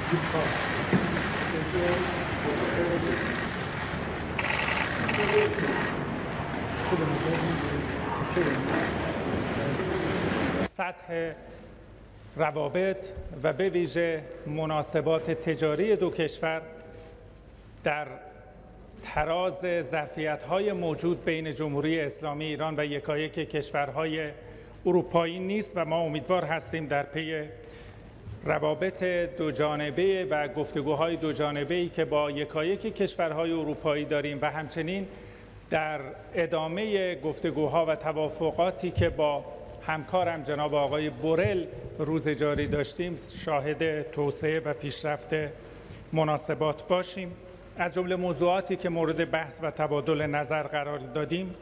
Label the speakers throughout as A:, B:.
A: سطح روابط و به ویژه مناسبات تجاری دو کشور در تراز ظرفیت‌های موجود بین جمهوری اسلامی ایران و یکایک کشورهای اروپایی نیست و ما امیدوار هستیم در پی روابط دوجانبه و گفتگوهای دوجانبه‌ای که با یکایک کشورهای اروپایی داریم و همچنین در ادامه گفتگوها و توافقاتی که با همکارم جناب آقای بورل روز جاری داشتیم شاهد توسعه و پیشرفت مناسبات باشیم. از جمله موضوعاتی که مورد بحث و تبادل نظر قرار دادیم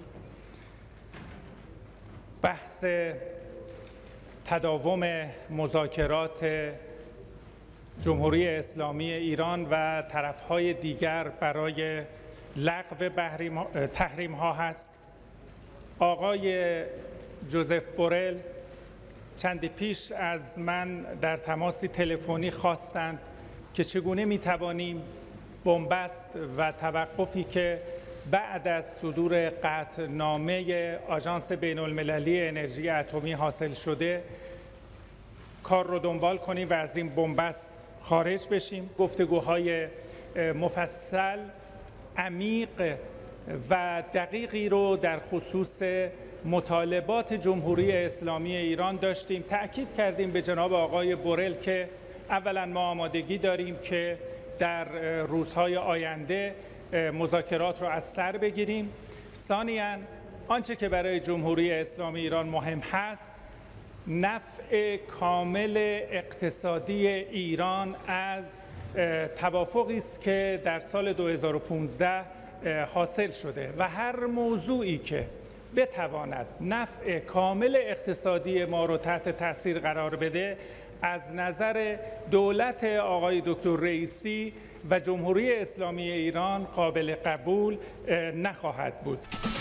A: بحث تداوم مذاکرات جمهوری اسلامی ایران و طرف‌های دیگر برای لغو تحریم‌ها هست. آقای جوزف بورل چندی پیش از من در تماسی تلفنی خواستند که چگونه می‌توانیم بنبست و توقفی که بعد از صدور قطعنامه آژانس بین‌المللی انرژی اتمی حاصل شده کار رو دنبال کنیم و از این بنبست خارج بشیم. گفتگوهای مفصل، عمیق و دقیقی رو در خصوص مطالبات جمهوری اسلامی ایران داشتیم. تأکید کردیم به جناب آقای بورل که اولا ما آمادگی داریم که در روزهای آینده مذاکرات رو از سر بگیریم. ثانیاً آنچه که برای جمهوری اسلامی ایران مهم هست نفع کامل اقتصادی ایران از توافقی است که در سال 2015 حاصل شده و هر موضوعی که بتواند نفع کامل اقتصادی ما رو تحت تاثیر قرار بده از نظر دولت آقای دکتر رئیسی و جمهوری اسلامی ایران قابل قبول نخواهد بود.